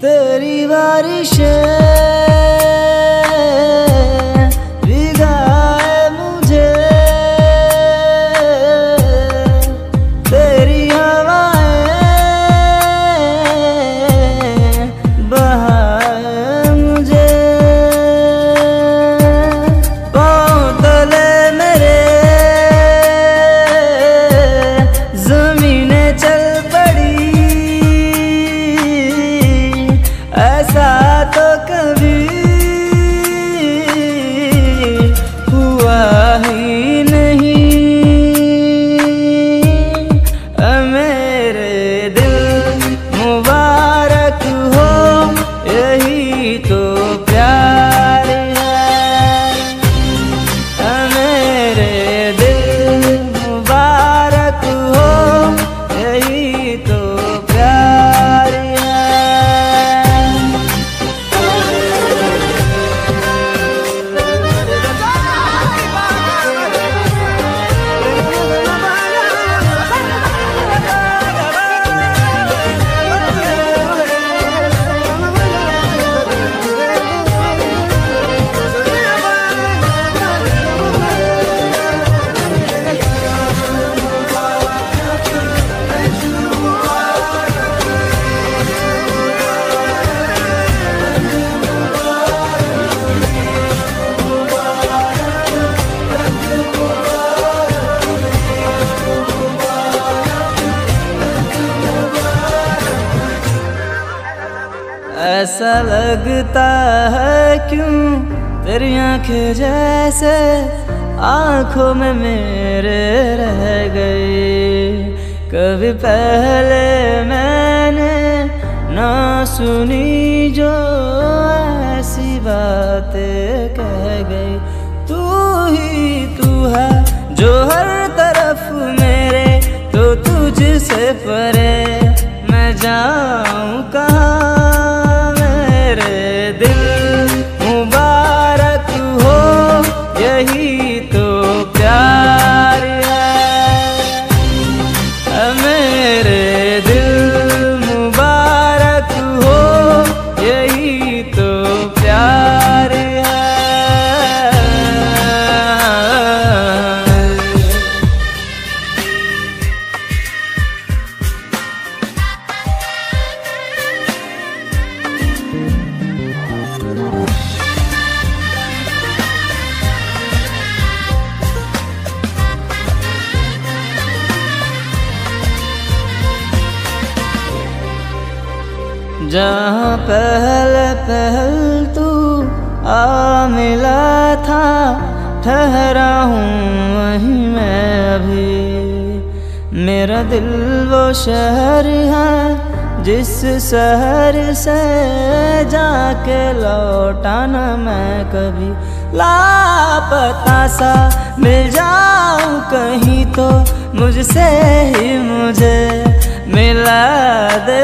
तेरी बारिशें भिगाए मुझे, तेरी हवाएं बहाए मुझे। पाँव तले मेरे ज़मीनें चल पड़ी, ऐसा तो कभी हुआ ही नहीं। मेरे दिल मुबारक हो, यही तो प्यार है। मेरे दिल मुबारक हो, यही तो प्यार है। ऐसा लगता है क्यों तेरी आंखें जैसे आंखों में मेरे रह गई। कभी पहले मैंने ना सुनी जो ऐसी बातें कह गई। तू ही तू है जो हर तरफ मेरे, तो तुझसे परे मैं जाऊं कहाँ। मेरे दिल मुबारक हो, यही तो प्यार है। मेरे दिल मुबारक हो, यही तो प्यार है। जहाँ पहल तू आ मिला था, ठहरा हूँ वहीं मैं अभी। मेरा दिल वो शहर है जिस शहर से जाके लौटा न मैं कभी। लापता सा मिल जाऊं कहीं तो मुझसे ही मुझे मिला दे